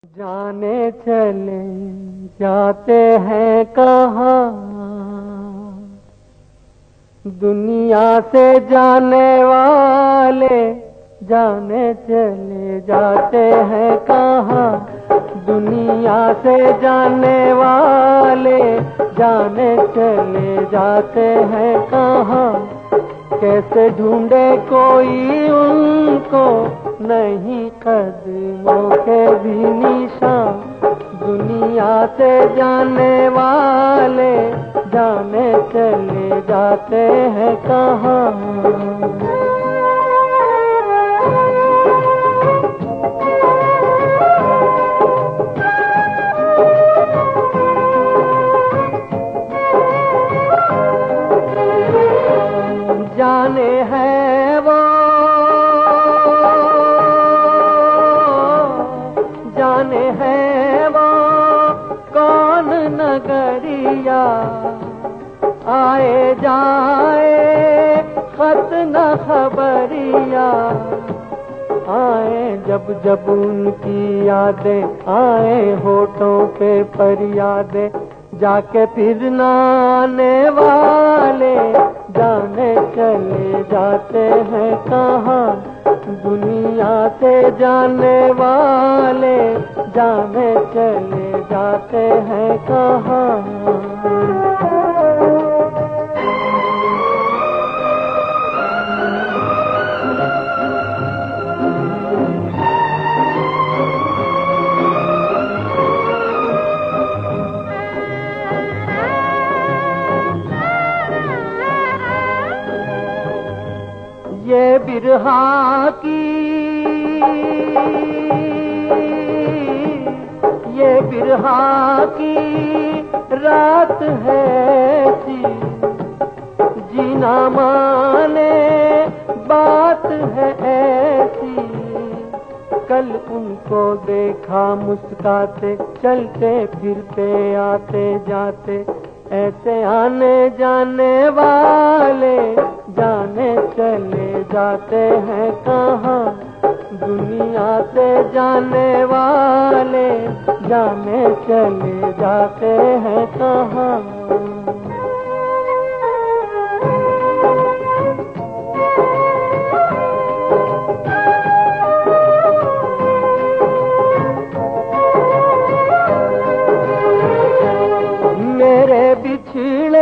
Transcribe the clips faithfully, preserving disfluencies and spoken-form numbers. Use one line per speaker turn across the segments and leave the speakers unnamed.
जाने चले जाते हैं कहाँ, दुनिया से जाने वाले जाने चले जाते हैं कहाँ, दुनिया से जाने वाले जाने चले जाते हैं कहाँ। कैसे ढूंढे कोई उनको नहीं कदमों के भी निशान, दुनिया से जाने वाले जाने चले जाते हैं कहाँ। जाने हैं वो जाने हैं वो कौन नगरिया, आए जाए खत न खबरिया, आए जब जब उनकी यादें आए होठों पे फरियादें, जाके फिर न आने वाले जाने चले जाते हैं कहाँ, दुनिया से जाने वाले जाने चले जाते हैं कहाँ। ये बिरहा की ये बिरहा की रात है सी, जीना माने बात है ऐसी। कल उनको देखा मुस्काते चलते फिरते आते जाते, ऐसे आने जाने वाले जाने चले जाते हैं कहाँ, दुनिया से जाने वाले जाने चले जाते हैं कहाँ। मेरे बिछड़े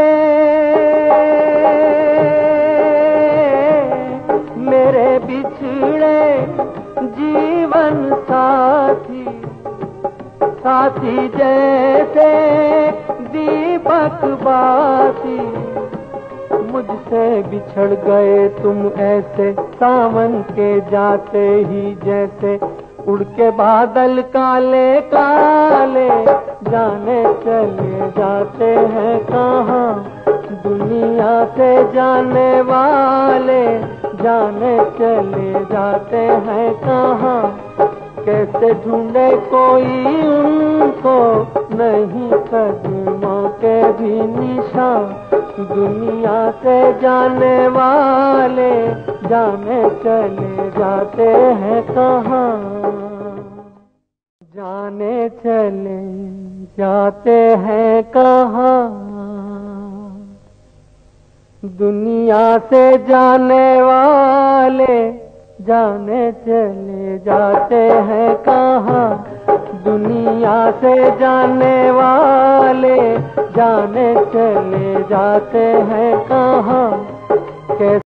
मेरे बिछड़े जीवन साथी, साथी जैसे दीपक बाती, मुझसे बिछड़ गए तुम ऐसे सावन के जाते ही जैसे, उड़ के बादल काले काले जाने चले जाते हैं कहाँ, दुनिया से जाने वाले जाने चले जाते हैं कहाँ। कैसे ढूंढे कोई उनको नहीं कदमों के भी निशान, दुनिया से जाने वाले जाने चले जाते हैं कहाँ। जाने चले जाते हैं कहाँ, दुनिया से जाने वाले जाने चले जाते हैं कहाँ, दुनिया से जाने वाले जाने चले जाते हैं कहाँ।